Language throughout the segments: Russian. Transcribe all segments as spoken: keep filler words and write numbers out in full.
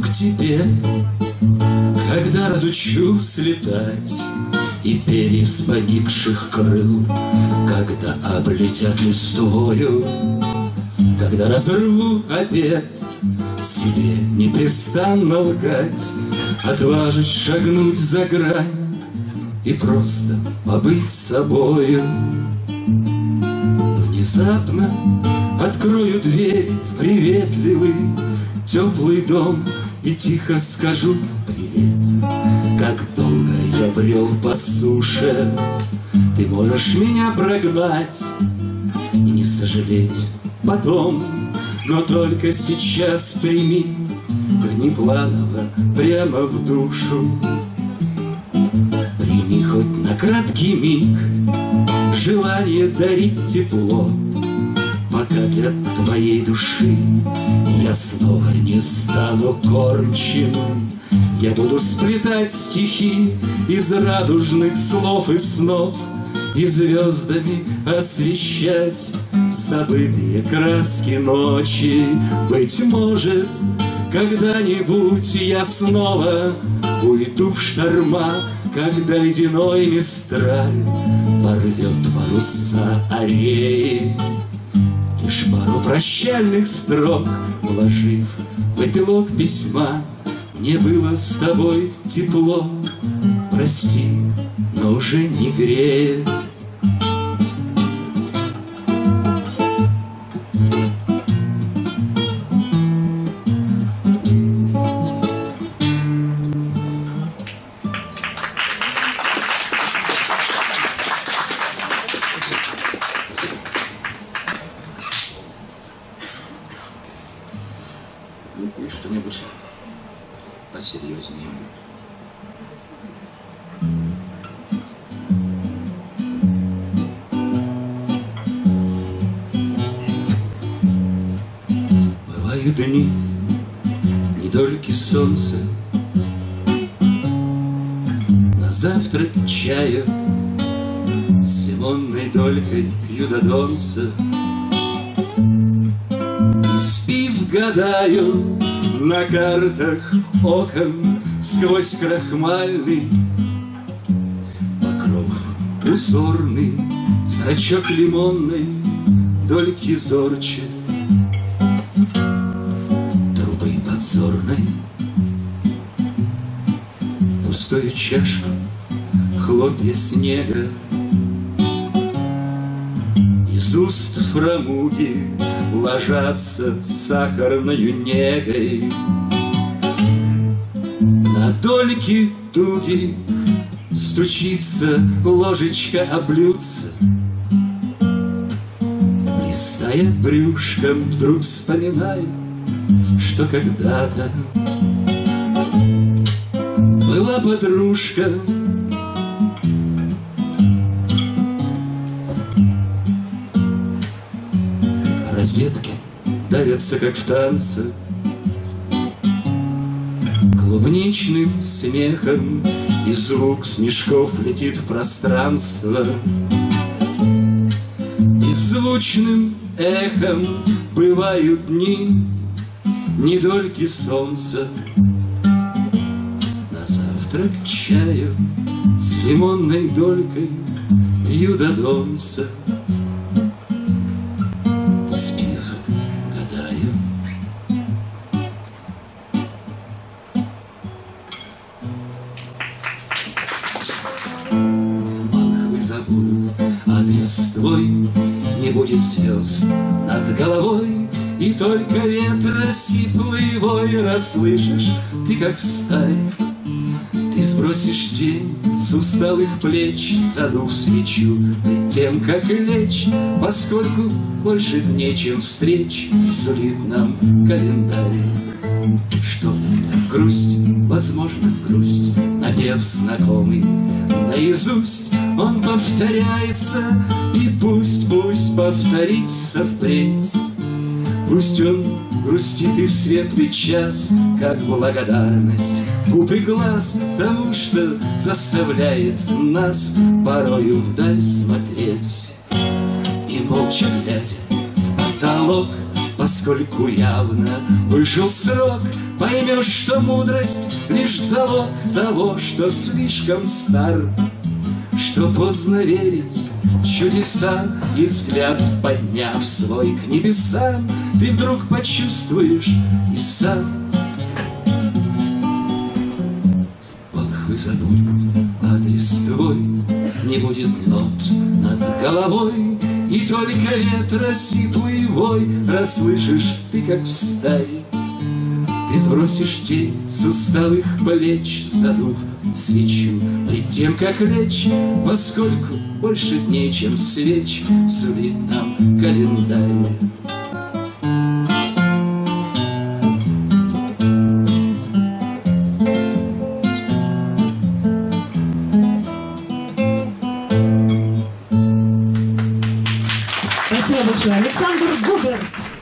к тебе, когда разучусь летать, и перья с поникших крыл, когда облетят листвою, когда разорву обет, себе непрестанно лгать, отважить шагнуть за грань и просто побыть собою. Внезапно открою дверь в приветливый, теплый дом и тихо скажу привет. Как долго я брел по суше, ты можешь меня прогнать и не сожалеть потом, но только сейчас прими внепланово прямо в душу. Прими хоть на краткий миг желание дарить тепло, пока для твоей души я снова не стану кормчим. Я буду сплетать стихи из радужных слов и снов, и звездами освещать забытые краски ночи. Быть может, когда-нибудь я снова уйду в шторма, когда ледяной мистраль порвет паруса ареи. Лишь пару прощальных строк вложив в эпилог письма, мне было с тобой тепло. Прости, но уже не греет. И что-нибудь посерьезнее. Бывают дни, недольки солнца, на завтрак чая с лимонной долькой пью до донца. И спив гадаю на картах окон сквозь крахмальный покров узорный, зрачок лимонной дольки зорче, трубой подзорной пустую чашку хлопья снега. Из уст фрамуги ложатся сахарною негой. На дольки туги стучится ложечка о блюдце. Листая брюшком, вдруг вспоминаю, что когда-то была подружка. Розетки давятся, как в танце, клубничным смехом, и звук снежков летит в пространство. Беззвучным эхом бывают дни, недольки солнца. На завтрак чаю с лимонной долькой пью до донца. Спив, гадаю. Волхвы забудут адрес твой, не будет звезд над головой, и только ветра сиплый вой расслышишь ты, как встарь. Ты сбросишь день с усталых плеч, задув свечу пред тем, как лечь, поскольку больше дней, чем встреч, сулит нам календарь. Что тогда грусть, возможно, грусть, напев знакомый наизусть, он повторяется, и пусть, пусть повторится впредь. Пусть он грустит и в светлый час, как благодарность губ и глаз тому, что заставляет нас порою вдаль смотреть. И молча глядя в потолок, поскольку явно вышел срок. Поймешь, что мудрость лишь залог того, что слишком стар, что поздно верить в чудеса, и взгляд, подняв свой к небесам, ты вдруг почувствуешь и сам. Волхвы зовут, адрес твой, не будет нот над головой, и только ветра сиплый вой расслышишь ты, как в стае. Ты сбросишь тень с усталых плеч, задув свечу пред тем, как лечь, поскольку больше дней, чем свеч, сулит нам календарь. Спасибо большое. Александр Губер.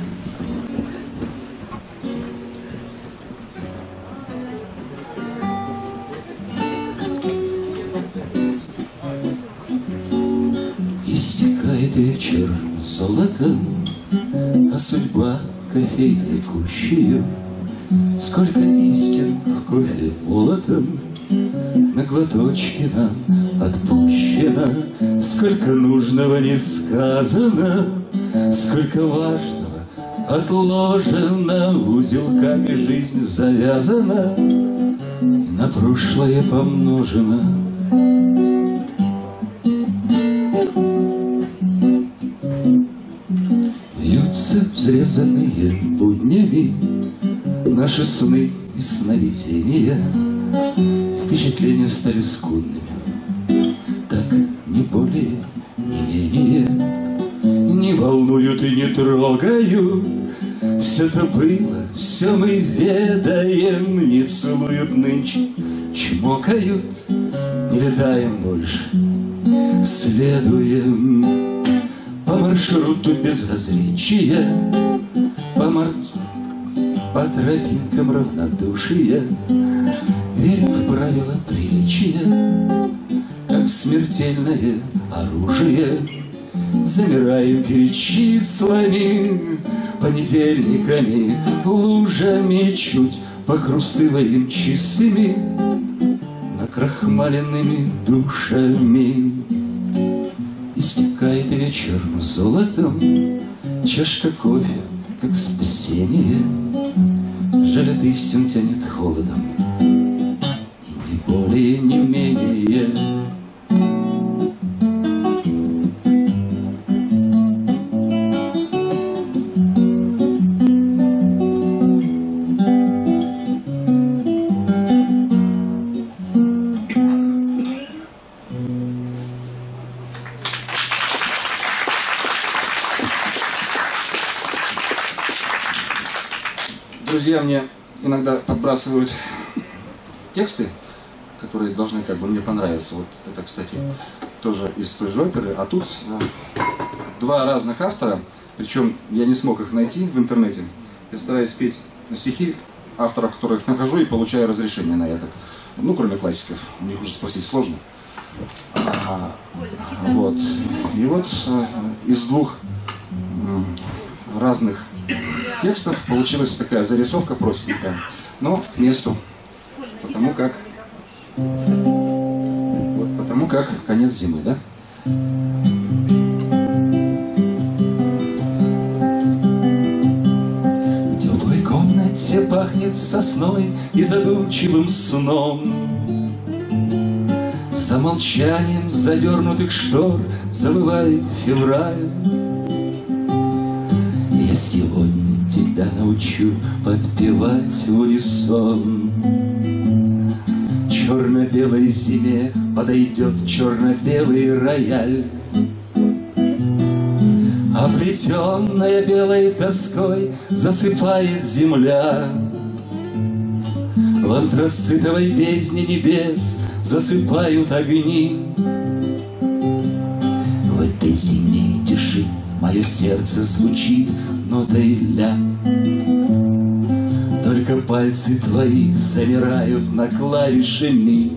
Истекает вечер золотом, а судьба кофейной кущею. Сколько истин в кофе молотом на глоточке нам отпущено, сколько нужного не сказано, сколько важного отложено, узелками жизнь завязана и на прошлое помножена. Вьются взрезанные буднями наши сны и сновидения, впечатления стали скудными, так не более, не менее. Не волнуют и не трогают, все это было, все мы ведаем. Не целуют нынче, чмокают, не летаем больше, следуем по маршруту безразличия, по маршруту, по тропинкам равнодушия. Верим в правила приличия, как в смертельное оружие. Замираем перед числами, понедельниками, лужами, чуть похрустываем чистыми накрахмаленными душами. Истекает вечер золотом, чашка кофе, как спасение. Жаль, от истин тянет холодом, и не более, не менее. Друзья мне иногда подбрасывают тексты, которые должны как бы мне понравиться. Вот это, кстати, тоже из той же оперы. А тут два разных автора, причем я не смог их найти в интернете. Я стараюсь петь стихи авторов, которых нахожу, и получаю разрешение на это. Ну, кроме классиков, у них уже спросить сложно. А, вот. И вот из двух разных текстов получилась такая зарисовка простенькая, но к месту, потому как вот потому как конец зимы, да? В теплой комнате пахнет сосной и задумчивым сном. За молчанием задернутых штор забывает февраль. Я сегодня тебя научу подпевать в унисон. Черно-белой зиме подойдет черно-белый рояль, оплетенная белой тоской засыпает земля. В антрацитовой бездне небес засыпают огни. В этой зимней тиши мое сердце звучит нотой ля. Только пальцы твои замирают на клавише ми.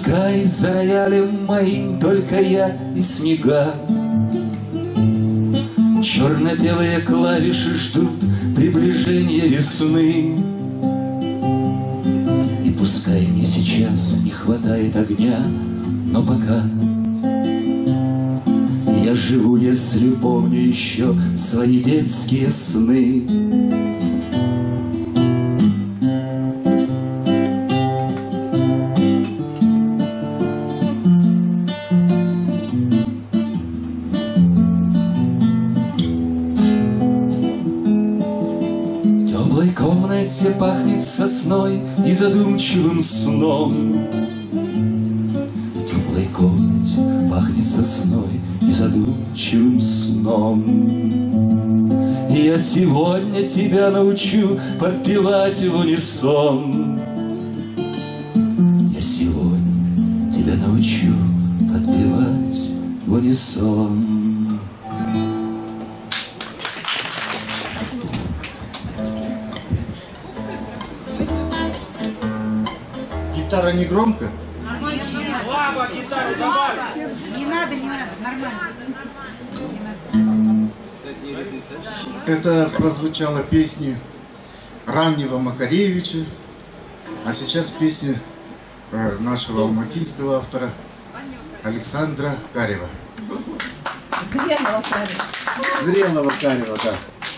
Пускай за роялем моим только я и снега. Черно-белые клавиши ждут приближения весны. И пускай мне сейчас не хватает огня, но пока я живу, если помню еще свои детские сны. В теплой комнате пахнет сосной и задумчивым сном. В теплой комнате пахнет сосной и задумчивым сном. И я сегодня тебя научу подпевать в унисон. Я сегодня тебя научу подпевать в унисон. Гитара не громко? Лава, гитару добавь! Не надо, не надо, нормально. Это прозвучала песня раннего Макаревича, а сейчас песня нашего алматинского автора Александра Карева. Зрелого Карева. Зрелого Карева, да.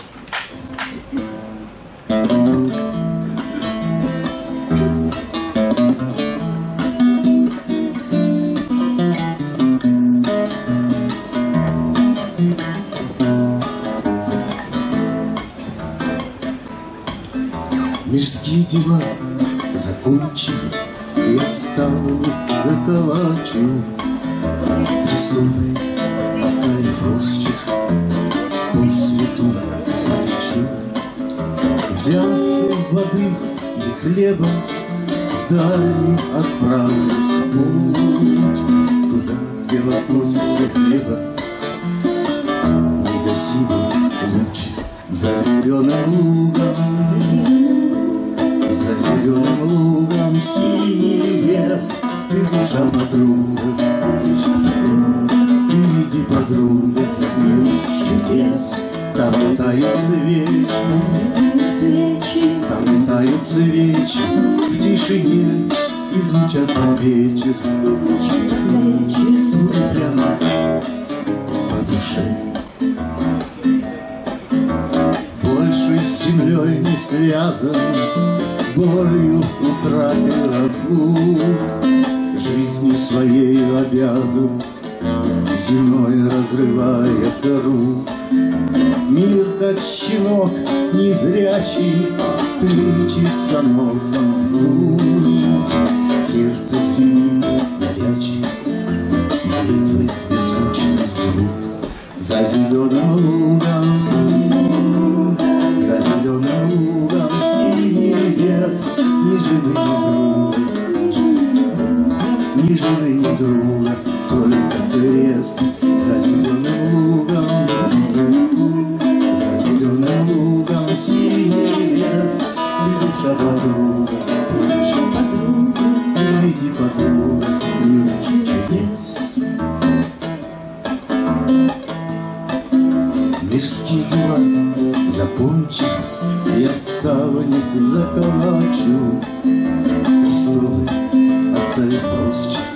Мирские дела закончив, я стану заколачу крестовый, оставив росчерк по свету полечу. Взявши воды и хлеба, в дальний отправлюсь в путь, туда, где возносится хлеба негасимый луч за зеленым лугом. За зеленым лугом синий лес, ты душа подруга, ты веди подруга, мир чудес. Там летают свечи, там летают свечи, в тишине и звучат под вечер, струны прямо по душе. Больше с землей не связан, болью утраты разлук, жизнью своей обязан, земной разрывая кору. Мир, как щенок незрячий, тычется носом в грудь. Сердце звенит горячий, молитвы беззвучный звук. За зеленым лугом, за зеленым, за зеленым лугом синий лес, ни жены, ни друга, ни жены, ни друга, только крест. За зеленым лугом, за зеленым, за зеленым лугом синий лес, ты душа подруга, ты душа подруга, ты веди подруга, мир чудес. Мирские дела закончив, я ставник заколачу крестовый, оставив росчерк